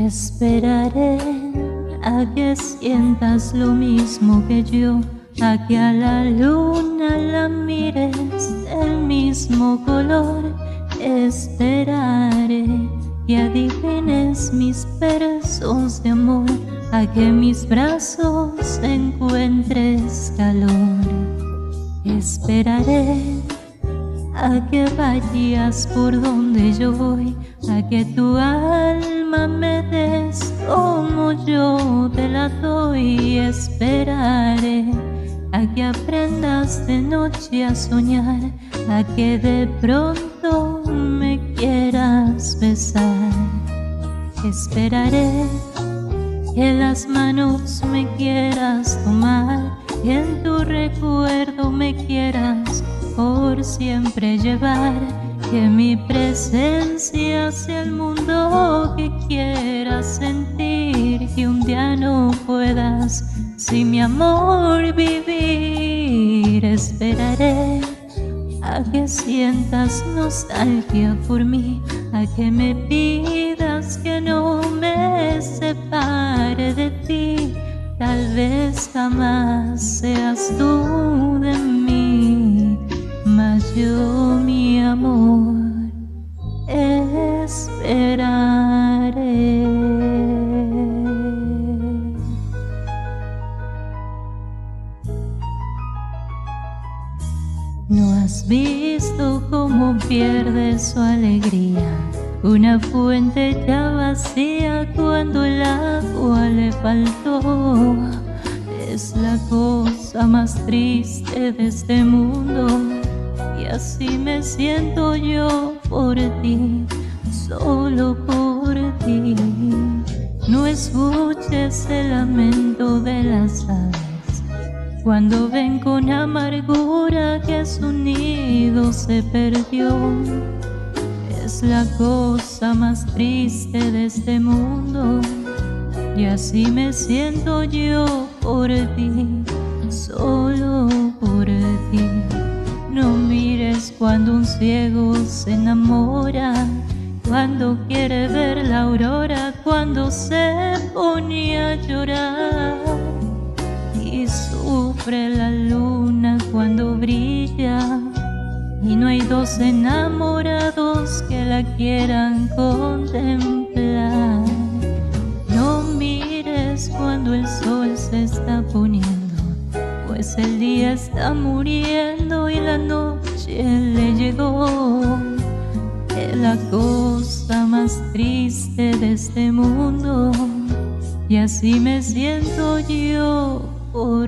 Esperaré a que sientas lo mismo que yo, a que a la luna la mires del mismo color. Esperaré que adivines mis versos de amor, a que en mis brazos encuentres calor. Esperaré a que vayas por donde yo voy, a que tu alma me des como yo te la doy. Esperaré a que aprendas de noche a soñar, a que de pronto me quieras besar. Esperaré que las manos me quieras tomar, que en tu recuerdo me quieras por siempre llevar, que mi presencia sea el mundo que quieras sentir, que un día no puedas sin mi amor vivir. Esperaré a que sientas nostalgia por mí, a que me pidas que no me separe de ti. Tal vez jamás seas tú de mí, mas yo, mi amor, esperaré. ¿No has visto cómo pierde su alegría una fuente ya vacía cuando el agua le faltó? Es la cosa más triste de este mundo, y así me siento yo por ti, solo por ti. No escuches el lamento de las aves cuando ven con amargura que su nido se perdió. Es la cosa más triste de este mundo, y así me siento yo por ti, solo por ti. No mires cuando un ciego se enamora, cuando quiere ver la aurora, cuando se pone a llorar y sufre la luna cuando brilla, y no hay dos enamorados que la quieran contemplar. No mires cuando el sol se está poniendo, pues el día está muriendo y la noche le llegó. Es la cosa más triste de este mundo, y así me siento yo por